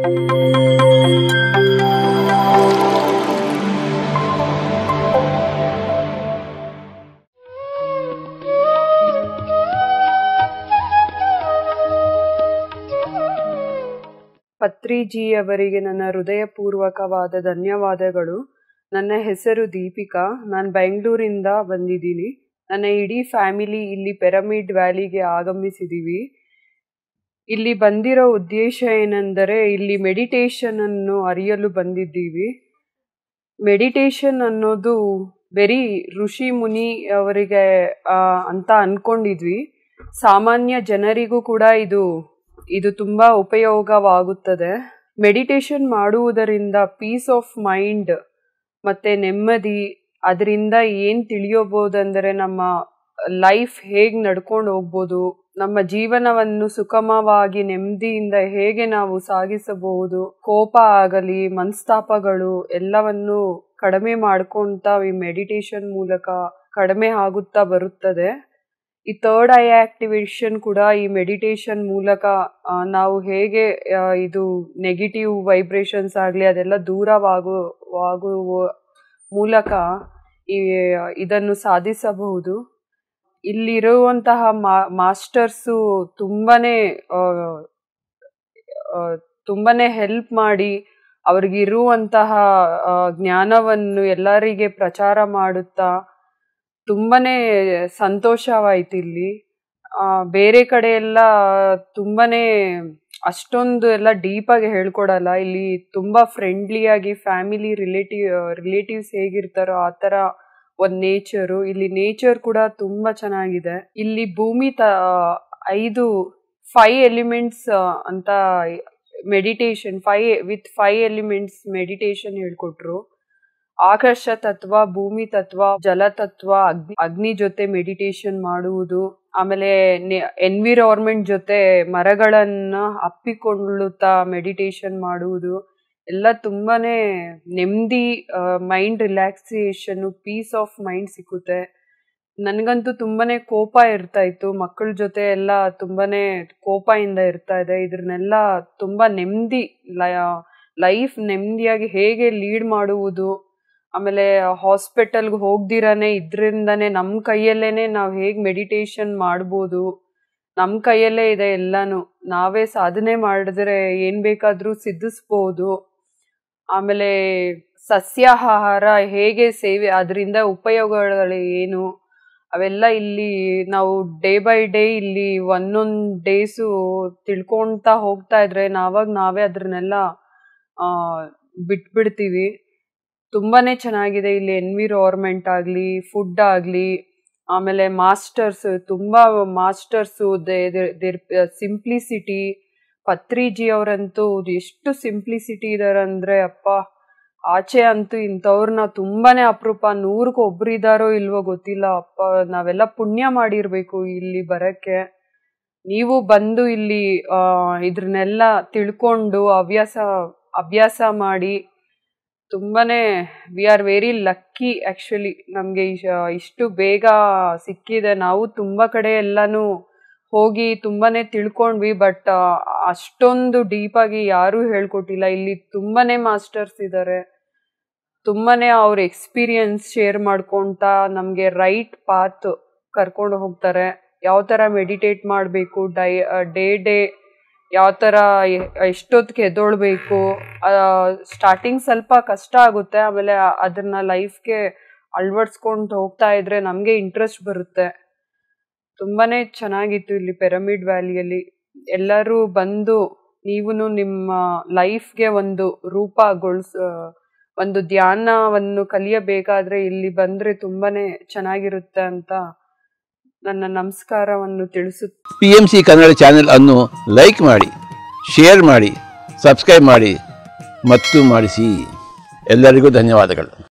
ಪತ್ರಿಜಿಯವರಿಗೆ ನನ್ನ ಹೃದಯಪೂರ್ವಕವಾದ ಧನ್ಯವಾದಗಳು. ನನ್ನ ಹೆಸರು ದೀಪಿಕಾ. ನಾನು ಬೆಂಗಳೂರಿಂದ ಬಂದಿದ್ದೀನಿ. ನನ್ನ ಇಡೀ ಫ್ಯಾಮಿಲಿ ಇಲ್ಲಿ ಪಿರಮಿಡ್ ವ್ಯಾಲಿಗೆ ಆಗಮಿಸಿದ್ದೀವಿ. ಇಲ್ಲಿ ಬಂದಿರೋ ಉದ್ದೇಶ ಏನೆಂದರೆ ಇಲ್ಲಿ ಮೆಡಿಟೇಷನನ್ನು ಅರಿಯಲು ಬಂದಿದ್ದೀವಿ. ಮೆಡಿಟೇಷನ್ ಅನ್ನೋದು ಬರೀ ಋಷಿ ಮುನಿ ಅವರಿಗೆ ಅಂತ ಅಂದ್ಕೊಂಡಿದ್ವಿ. ಸಾಮಾನ್ಯ ಜನರಿಗೂ ಕೂಡ ಇದು ತುಂಬ ಉಪಯೋಗವಾಗುತ್ತದೆ. ಮೆಡಿಟೇಷನ್ ಮಾಡುವುದರಿಂದ ಪೀಸ್ ಆಫ್ ಮೈಂಡ್ ಮತ್ತು ನೆಮ್ಮದಿ, ಅದರಿಂದ ಏನು ತಿಳಿಯಬಹುದಂದರೆ ನಮ್ಮ ಲೈಫ್ ಹೇಗೆ ನಡ್ಕೊಂಡು ಹೋಗ್ಬೋದು, ನಮ್ಮ ಜೀವನವನ್ನು ಸುಗಮವಾಗಿ ನೆಮ್ಮದಿಯಿಂದ ಹೇಗೆ ನಾವು ಸಾಗಿಸಬಹುದು, ಕೋಪ ಆಗಲಿ ಮನಸ್ತಾಪಗಳು ಎಲ್ಲವನ್ನು ಕಡಿಮೆ ಮಾಡ್ಕೊಳ್ತಾ ಈ ಮೆಡಿಟೇಷನ್ ಮೂಲಕ ಕಡಿಮೆ ಆಗುತ್ತಾ ಬರುತ್ತದೆ. ಈ ಥರ್ಡ್ ಐ ಆಕ್ಟಿವೇಶನ್ ಕೂಡ ಈ ಮೆಡಿಟೇಷನ್ ಮೂಲಕ ನಾವು ಹೇಗೆ ಇದು ನೆಗೆಟಿವ್ ವೈಬ್ರೇಷನ್ಸ್ ಆಗಲಿ ಅದೆಲ್ಲ ದೂರವಾಗುವ ಮೂಲಕ ಇದನ್ನು ಸಾಧಿಸಬಹುದು. ಇಲ್ಲಿರುವಂತಹ ಮಾಸ್ಟರ್ಸು ತುಂಬನೇ ಹೆಲ್ಪ್ ಮಾಡಿ ಅವ್ರಿಗಿರುವಂತಹ ಜ್ಞಾನವನ್ನು ಎಲ್ಲರಿಗೆ ಪ್ರಚಾರ ಮಾಡುತ್ತಾ ತುಂಬನೇ ಸಂತೋಷವಾಯಿತು. ಇಲ್ಲಿ ಬೇರೆ ಕಡೆ ಎಲ್ಲ ತುಂಬನೇ ಅಷ್ಟೊಂದು ಎಲ್ಲ ಡೀಪಾಗಿ ಹೇಳ್ಕೊಡಲ್ಲ. ಇಲ್ಲಿ ತುಂಬ ಫ್ರೆಂಡ್ಲಿಯಾಗಿ ಫ್ಯಾಮಿಲಿ ರಿಲೇಟಿವ್ಸ್ ಹೇಗಿರ್ತಾರೋ ಆ ಥರ ಒಂದು ನೇಚರು. ಇಲ್ಲಿ ನೇಚರ್ ಕೂಡ ತುಂಬ ಚೆನ್ನಾಗಿದೆ. ಇಲ್ಲಿ ಭೂಮಿ 5 ಎಲಿಮೆಂಟ್ಸ್ ಅಂತ ಮೆಡಿಟೇಷನ್ 5 ಎಲಿಮೆಂಟ್ಸ್ ಮೆಡಿಟೇಷನ್ ಹೇಳ್ಕೊಟ್ರು. ಆಕಾಶ ತತ್ವ, ಭೂಮಿ ತತ್ವ, ಜಲ ತತ್ವ, ಅಗ್ನಿ ಜೊತೆ ಮೆಡಿಟೇಷನ್ ಮಾಡುವುದು, ಆಮೇಲೆ ಎನ್ವಿರಾನ್ಮೆಂಟ್ ಜೊತೆ ಮರಗಳನ್ನ ಅಪ್ಪಿಕೊಳ್ಳುತ್ತಾ ಮೆಡಿಟೇಷನ್ ಮಾಡುವುದು ಎಲ್ಲ ತುಂಬಾನೇ ನೆಮ್ಮದಿ, mind relaxation, peace of mind ಸಿಕ್ಕುತ್ತೆ. ನನಗಂತೂ ತುಂಬಾನೇ ಕೋಪ ಇರ್ತಾ ಇತ್ತು. ಮಕ್ಕಳ ಜೊತೆ ಎಲ್ಲ ತುಂಬಾನೇ ಕೋಪದಿಂದ ಇರ್ತಾ ಇದೆ. ಇದ್ರನ್ನೆಲ್ಲ ತುಂಬಾ ನೆಮ್ಮದಿ, ಲೈಫ್ ನೆಮ್ಮದಿಯಾಗಿ ಹೇಗೆ ಲೀಡ್ ಮಾಡುವುದು, ಆಮೇಲೆ ಹಾಸ್ಪಿಟಲ್ಗೆ ಹೋಗ್ದಿರಾನೆ ಇದರಿಂದಾನೆ ನಮ್ಮ ಕೈಯಲ್ಲೇನೆ ನಾವು ಹೇಗೆ ಮೆಡಿಟೇಷನ್ ಮಾಡ್ಬೋದು, ನಮ್ಮ ಕೈಯಲ್ಲೇ ಇದೆ ಎಲ್ಲಾನು. ನಾವೇ ಸಾಧನೆ ಮಾಡಿದ್ರೆ ಏನು ಬೇಕಾದರೂ ಸಿದ್ಧಿಸ್ಬೋದು. ಆಮೇಲೆ ಸಸ್ಯಾಹಾರ ಹೇಗೆ ಸೇವೆ, ಅದರಿಂದ ಉಪಯೋಗಗಳು ಏನು ಅವೆಲ್ಲ ಇಲ್ಲಿ ನಾವು ಡೇ ಬೈ ಡೇ ಇಲ್ಲಿ ಒಂದೊಂದು ಡೇಸು ತಿಳ್ಕೊಳ್ತಾ ಹೋಗ್ತಾ ಇದ್ರೆ ನಾವೇ ಅದನ್ನೆಲ್ಲ ಬಿಟ್ಬಿಡ್ತೀವಿ. ತುಂಬಾನೇ ಚೆನ್ನಾಗಿದೆ ಇಲ್ಲಿ ಎನ್ವಿರಾನ್ಮೆಂಟ್ ಆಗಲಿ, ಫುಡ್ ಆಗಲಿ, ಆಮೇಲೆ ಮಾಸ್ಟರ್ಸು ಸಿಂಪ್ಲಿಸಿಟಿ. ಪತ್ರಿಜಿ ಅವರಂತೂ ಎಷ್ಟು ಸಿಂಪ್ಲಿಸಿಟಿ ಇದ್ದಾರೆ ಅಂದರೆ ಅಪ್ಪ, ಆಚೆ ಅಂತೂ ಇಂಥವ್ರನ್ನ ತುಂಬಾನೇ ಅಪರೂಪ. 100ಕ್ಕೆ ಒಬ್ರು ಇದ್ದಾರೋ ಇಲ್ವೋ ಗೊತ್ತಿಲ್ಲ. ಅಪ್ಪ, ನಾವೆಲ್ಲ ಪುಣ್ಯ ಮಾಡಿರ್ಬೇಕು ಇಲ್ಲಿ ಬರಕ್ಕೆ. ನೀವು ಬಂದು ಇಲ್ಲಿ ಇದ್ರನ್ನೆಲ್ಲ ತಿಳ್ಕೊಂಡು ಅಭ್ಯಾಸ ಮಾಡಿ ತುಂಬಾನೇ we are very lucky actually. ನಮಗೆ ಇಷ್ಟು ಬೇಗ ಸಿಕ್ಕಿದೆ. ನಾವು ತುಂಬ ಕಡೆ ಎಲ್ಲನೂ ಹೋಗಿ ತುಂಬಾನೇ ತಿಳ್ಕೊಂಡ್ವಿ, ಬಟ್ ಅಷ್ಟೊಂದು ಡೀಪಾಗಿ ಯಾರೂ ಹೇಳ್ಕೊಟ್ಟಿಲ್ಲ. ಇಲ್ಲಿ ತುಂಬಾನೇ ಮಾಸ್ಟರ್ಸ್ ಇದ್ದಾರೆ. ತುಂಬಾನೇ ಅವ್ರ ಎಕ್ಸ್ಪೀರಿಯನ್ಸ್ ಶೇರ್ ಮಾಡ್ಕೊಳ್ತಾ ನಮಗೆ ರೈಟ್ ಪಾತ್ ಕರ್ಕೊಂಡು ಹೋಗ್ತಾರೆ. ಯಾವ ಥರ ಮೆಡಿಟೇಟ್ ಮಾಡಬೇಕು, ಡೇ ಯಾವ ಥರ ಎಷ್ಟೊತ್ತಿಗೆ ಎದ್ದೊಳ್ಬೇಕು. ಸ್ಟಾರ್ಟಿಂಗ್ ಸ್ವಲ್ಪ ಕಷ್ಟ ಆಗುತ್ತೆ, ಆಮೇಲೆ ಅದನ್ನ ಲೈಫ್ಗೆ ಅಳವಡಿಸ್ಕೊಂಡು ಹೋಗ್ತಾ ಇದ್ರೆ ನಮಗೆ ಇಂಟ್ರೆಸ್ಟ್ ಬರುತ್ತೆ. ತುಂಬಾನೇ ಚೆನ್ನಾಗಿತ್ತು ಇಲ್ಲಿ ಪಿರಮಿಡ್ ವ್ಯಾಲಿಯಲ್ಲಿ. ಎಲ್ಲರೂ ಬಂದು ನೀವು ನಿಮ್ಮ ಲೈಫ್ಗೆ ಒಂದು ಒಂದು ಧ್ಯಾನವನ್ನು ಕಲಿಯಬೇಕಾದ್ರೆ ಇಲ್ಲಿ ಬಂದರೆ ತುಂಬಾನೇ ಚೆನ್ನಾಗಿರುತ್ತೆ ಅಂತ ನನ್ನ ನಮಸ್ಕಾರವನ್ನು ತಿಳಿಸುತ್ತೆ. PMC ಕನ್ನಡ ಚಾನೆಲ್ ಅನ್ನು ಲೈಕ್ ಮಾಡಿ, ಶೇರ್ ಮಾಡಿ, ಸಬ್ಸ್ಕ್ರೈಬ್ ಮಾಡಿ ಮತ್ತು ಮಾಡಿಸಿ. ಎಲ್ಲರಿಗೂ ಧನ್ಯವಾದಗಳು.